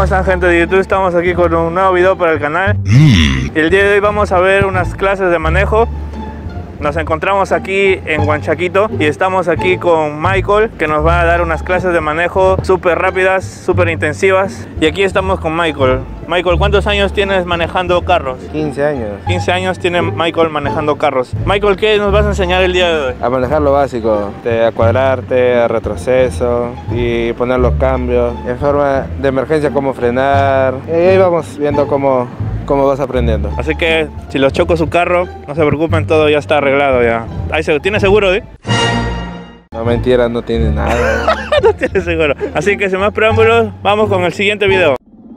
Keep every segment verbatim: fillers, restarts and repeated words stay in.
están, gente de YouTube? Estamos aquí con un nuevo video para el canal. El día de hoy vamos a ver unas clases de manejo. Nos encontramos aquí en Huanchaquito y estamos aquí con Michael, que nos va a dar unas clases de manejo súper rápidas, súper intensivas. Y aquí estamos con Michael. Michael, ¿cuántos años tienes manejando carros? quince años. quince años tiene Michael manejando carros. Michael, ¿qué nos vas a enseñar el día de hoy? A manejar lo básico, de a cuadrarte, a retroceso y poner los cambios. En forma de emergencia, cómo frenar. Y ahí vamos viendo cómo, cómo vas aprendiendo. Así que si los choco su carro, no se preocupen, todo ya está arreglado ya. Ahí se, ¿tiene seguro, eh? No, mentira, no tiene nada. No tiene seguro. Así que sin más preámbulos, vamos con el siguiente video.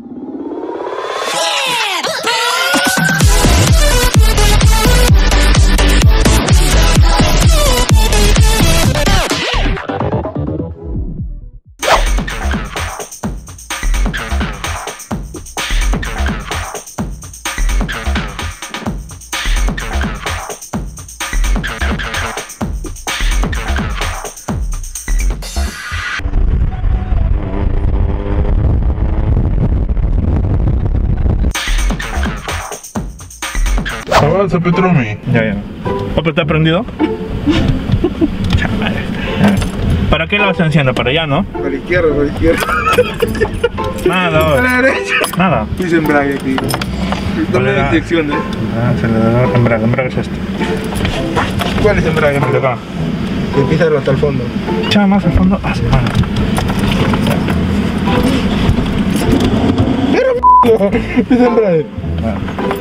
Avanza, Petromi. Ya, ya. ¿Papá está prendido? ¿Para qué lo vas enciendo? ¿Para allá, no? Para la izquierda, para la izquierda. Nada, Para la derecha. nada. Pisa embrague aquí. Dame la dirección, ¿eh? Ah, acelerador, embrague, embrague es este. ¿Cuál es embrague? De acá. Y písalo hasta el fondo. Echa más al fondo. Ah, sí, bueno. Pero pisa embrague. Ah.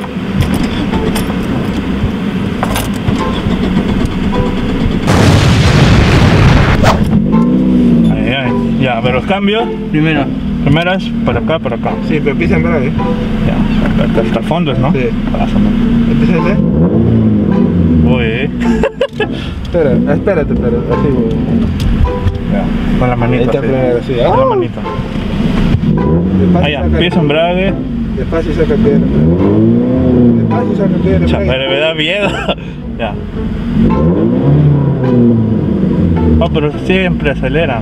Ya, pero los cambios. Primero. Primero es para acá, para acá. Sí, pero pisa embrague. Ya, hasta, hasta el fondo, ¿no? Sí. Pásame. ¿Empieza ese? Uy, eh. Espera, espérate, pero así, güey. Ya, con la manita. Ahí está sí. primero, sí. Con la ¡Ah! manita. Despacio Ah, ya, saca- pieza, embrague. Despacio saca piedra. Despacio saca piedra. Ya, embrague. pero me da miedo. Ya. Oh, pero siempre acelera.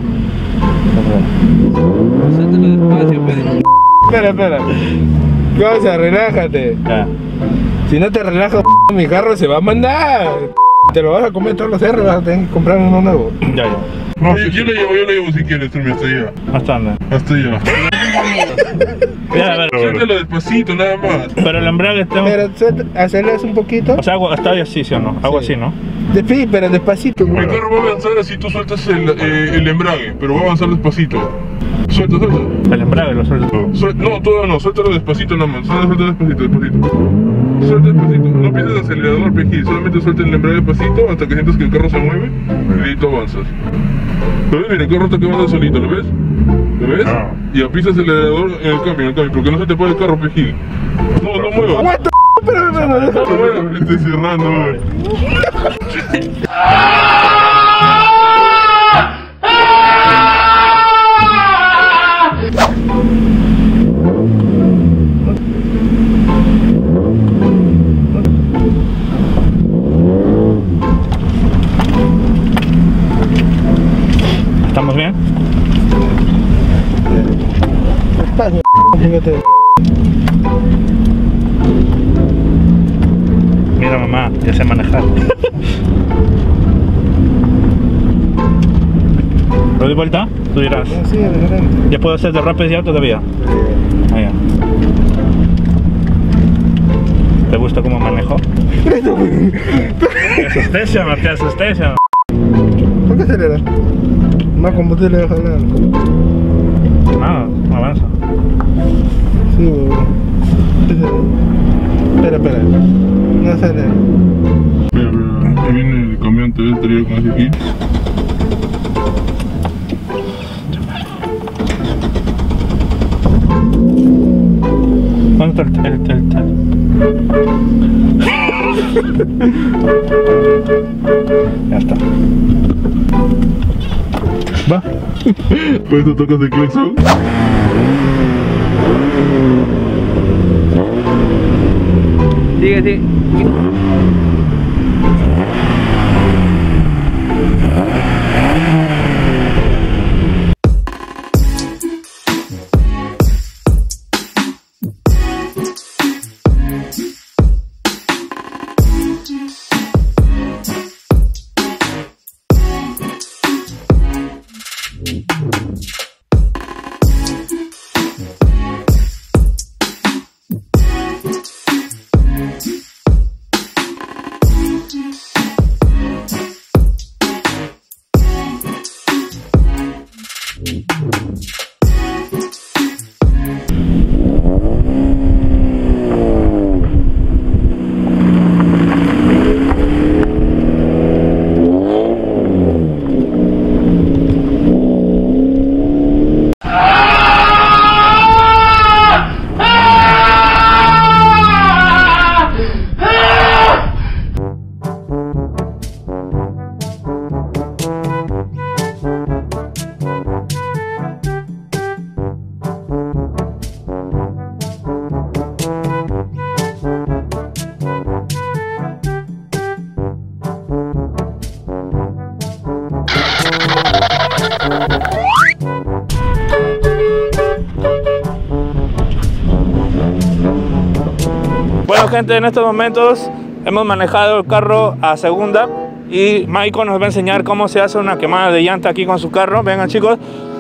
Suéltalo despacio, Pedro. Espera, espera. ¿Qué pasa? Relájate. Ya. Si no te relajas, mi carro se va a mandar. Te lo vas a comer todos los cerros, vas a tener que comprar uno nuevo. Ya, ya. No, yo, yo le llevo, yo le llevo si quieres, Turmi, hasta allá. Hasta dónde. Hasta allá. Ya, a ver. Suéltalo despacito, nada más. Pero el embrague tengo. Pero suelta- aceleras un poquito. O sea, hago, hasta ahí así, ¿sí o no? Hago Sí. así, ¿no? De sí, pero despacito. Mi carro va a avanzar así tú sueltas el, eh, el embrague, pero va a avanzar despacito. Suelta, suelta. El embrague lo suelto. Suel- no, todo no, suéltalo despacito nada más. Suelta, suelta despacito, despacito. Suelta despacito. No pienses el acelerador, pejí. Solamente suelta el embrague despacito hasta que sientas que el carro se mueve y ahí tú avanzas. ¿Lo ves? Mira, el carro está quemando solito, ¿lo ves? ¿Lo ves? Ah. Y pisas el acelerador en el cambio, en el cambio, porque no se te puede el carro, pejí. No, no muevas. Aguanta, espérame, espérame, déjame. No muevas, estoy cerrando, güey. ¿Estamos bien? Despacio, fíjate. Mira, mamá, ya sé manejar. ¿Lo doy vuelta? Tú dirás. Sí, diferente. ¿Ya puedo hacer derrapes ya todavía? Ah, ya. ¿Te gusta cómo manejo? Te asusté, chama, te asusté, chama. ¿Por qué acelera? Más combustible deja hablar. Nada, no avanza. Sí, güey. Espera, espera. No acelera. Mira, mira, ahí viene el camión, te ves, traía con ese aquí. ¿Dónde está el, el, el, el? Ya está. Va. Pues tú tocas el claxon. Sigue, sigue. Bueno gente, en estos momentos hemos manejado el carro a segunda y Michael nos va a enseñar cómo se hace una quemada de llanta aquí con su carro. Vengan chicos,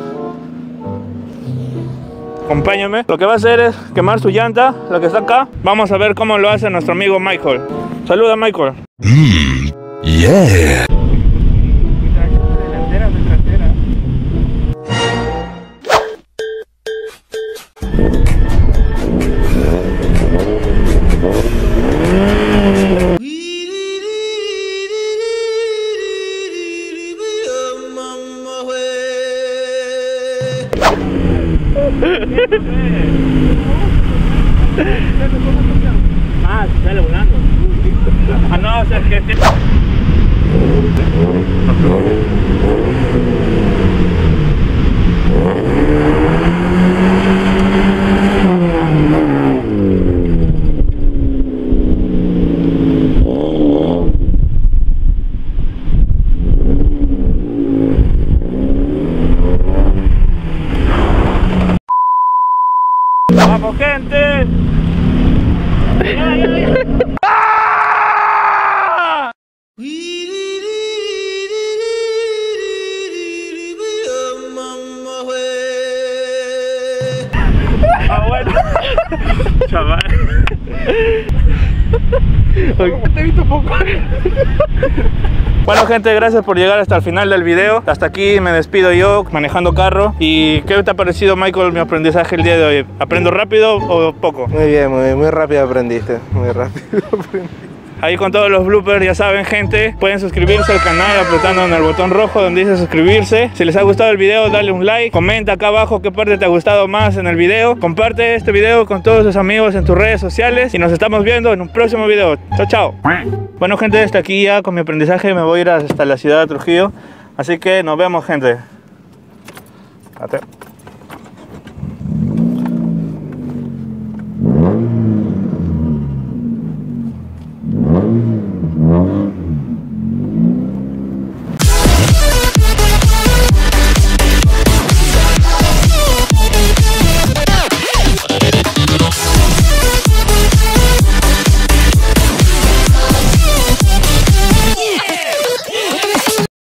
acompáñenme. Lo que va a hacer es quemar su llanta, lo que está acá. Vamos a ver cómo lo hace nuestro amigo Michael. Saluda Michael. Mm, yeah. Ah, sale volando. Ah, no, o sea, que... ¡Vamos, gente! ¡Ya, ya, ya! ¡Ah! Ah, bueno. Chaval. Te he visto poco. Bueno gente, gracias por llegar hasta el final del video. Hasta aquí me despido yo manejando carro. ¿Y qué te ha parecido, Michael, mi aprendizaje el día de hoy? ¿Aprendo rápido o poco? Muy bien, muy, muy rápido aprendiste. Muy rápido aprendiste. Ahí con todos los bloopers, ya saben gente, pueden suscribirse al canal apretando en el botón rojo donde dice suscribirse. Si les ha gustado el video, dale un like, comenta acá abajo qué parte te ha gustado más en el video. Comparte este video con todos tus amigos en tus redes sociales y nos estamos viendo en un próximo video. Chao, chao. Bueno gente, hasta aquí ya con mi aprendizaje me voy a ir hasta la ciudad de Trujillo. Así que nos vemos gente. Ate.